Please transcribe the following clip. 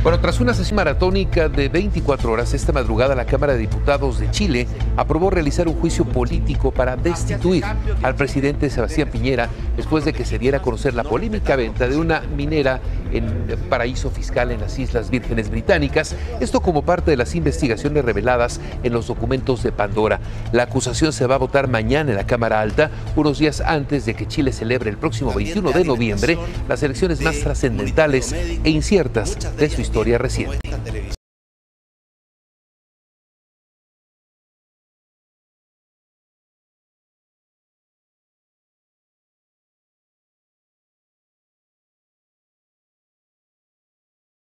Bueno, tras una sesión maratónica de 24 horas, esta madrugada la Cámara de Diputados de Chile aprobó realizar un juicio político para destituir al presidente Sebastián Piñera después de que se diera a conocer la polémica venta de una minera en paraíso fiscal en las Islas Vírgenes Británicas. Esto como parte de las investigaciones reveladas en los documentos de Pandora. La acusación se va a votar mañana en la Cámara Alta, unos días antes de que Chile celebre el próximo 21 de noviembre las elecciones más trascendentales e inciertas de su historia reciente.